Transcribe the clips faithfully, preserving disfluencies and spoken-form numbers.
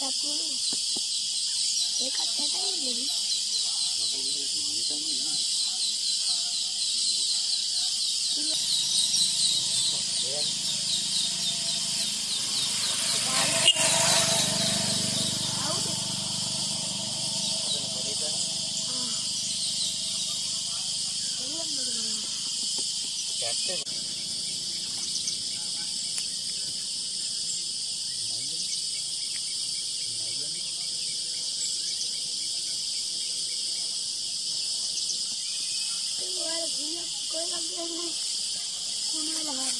Aku dekat tadi lagi. Koy lagi ni kuno lahan.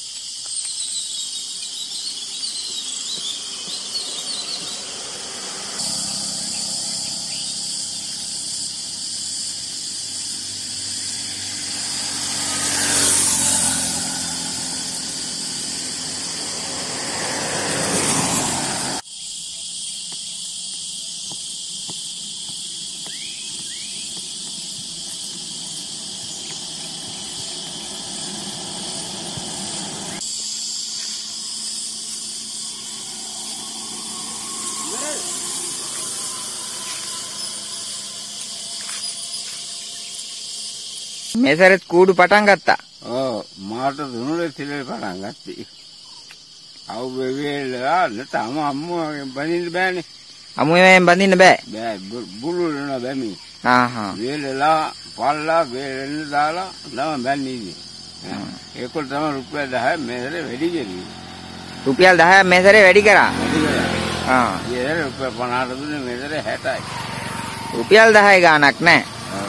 මේසරෙත් කූඩු පටන් ගත්තා. ඔව් මාට දුනුනේ තිලේ පටන් ගත්තී. අවු වෙවිලා නැතම අම්මගෙන් බඳින්න බෑනේ. අමුයෙන් බඳින්න බෑ. බෑ බුලුලන බැමි. ආ හා. වේලලා පල්ලා වේලෙන් දාලා නම බැන්නේ. ඒකවල තමයි රුපියල් දහය මේසරේ වැඩි කෙරුවේ. රුපියල් දහයක් මේසරේ වැඩි කරා. වැඩි කරා. ආ. ඊයේ රුපියල් පනහට දුන්නේ මේසරේ හැටයි. රුපියල් දහය ගාණක් නෑ.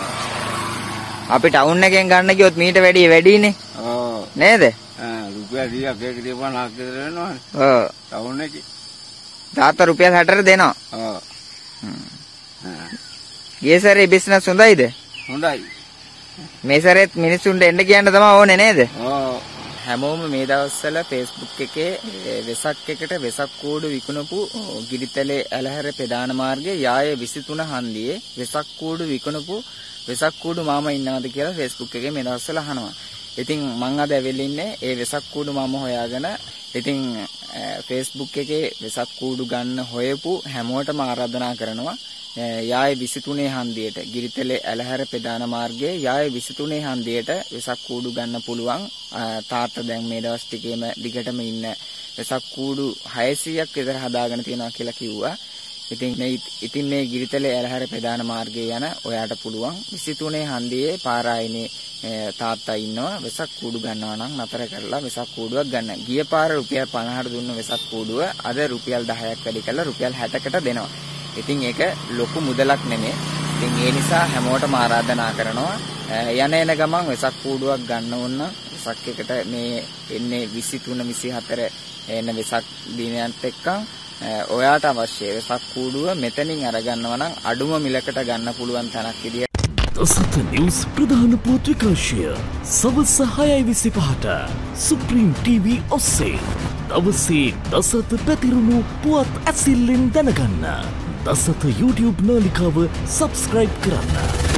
අපි ටවුන් එකෙන් ගන්න ගියොත් මීට වැඩි වැඩිනේ. ඔව්. නේද? ආ රුපියල් ටිකක් එක ටික පනහක් විතර වෙනවනේ. ඔව්. ටවුන් එකේ. තාත්තා රුපියල් හැටට දෙනවා. ඔව්. හ්ම්. ගිය සැරේ බිස්නස් හොඳයිද? හොඳයි. මේ සැරේත් මිනිස්සුන්ට එන්න කියන්න තමයි ඕනේ නේද? ඔව්. හැමෝම මේ දවස්වල Facebook එකේ වෙසක් එකට වෙසක් කූඩු විකුණපු ගිරිතලේ ඇලහැර ප්‍රධාන මාර්ගයේ යාය විසිතුන හන්දියේ වෙසක් කූඩු විකුණපු වෙසක් කූඩු මාමා ඉන්නවද කියලා Facebook එකේ මේ දවස්වල අහනවා. ඉතින් මං අද ඇවිල්ලා ඉන්නේ ඒ වෙසක් කූඩු මාමා හොයාගෙන. ඉතින් Facebook එකේ වෙසක් කූඩු ගන්න හොයපු හැමෝටම ආරාධනා කරනවා යාය විසිතුනේ හන්දියට ගිරිතලේ ඇලහැර ප්‍රධාන මාර්ගයේ යාය විසිතුනේ හන්දියට වෙසක් කූඩු ගන්න පුළුවන්. තාත්තා දැන් මේ දවස් ටිකේම දිගටම ඉන්න වෙසක් කූඩු හයසීයක් විතර හදාගෙන තියෙනවා කියලා කිව්වා. ඉතින් මේ ඉතින් මේ ගිරිතලේ ඇලහැර ප්‍රධාන මාර්ගයේ යන ඔයාට පුළුවන් විසිතුනේ හන්දියේ පාරායිනේ තාත්තා ඉන්නවා. වෙසක් කූඩු ගන්නවා නම් නතර කරලා වෙසක් කූඩුවක් ගන්න. ගිය පාර රුපියල් පනහට දුන්න වෙසක් කූඩුව අද රුපියල් දහයක් වැඩි කරලා රුපියල් හැටකට දෙනවා. ඉතින් ඒක ලොකු මුදලක් නෙමෙයි. ඉතින් ඒ නිසා හැමෝටම ආරාධනා කරනවා යන එන ගමන් වෙසක් කූඩුවක් ගන්න ඕන නම් වෙසක් එකට මේ එන්නේ විසිතුන විසිහතර එන වෙසක් දිනයන්ත් එක්ක ඔයාට අවශ්‍ය වෙසක් කූඩුව මෙතනින් අරගන්නවා නම් අඩුම මිලකට ගන්න පුළුවන් තැනක් විදියට දසත නිවුස් ප්‍රධාන පුවත් විකාශය සවස් හයයි විසිපහට සුප්‍රීම් ටීවී ඔස්සේ දවසේ දසත පැතිරුණු පුවත් ඇසිල්ලෙන් දැනගන්න. දසත YouTube නාලිකාව සබ්ස්ක්‍රයිබ් කරන්න.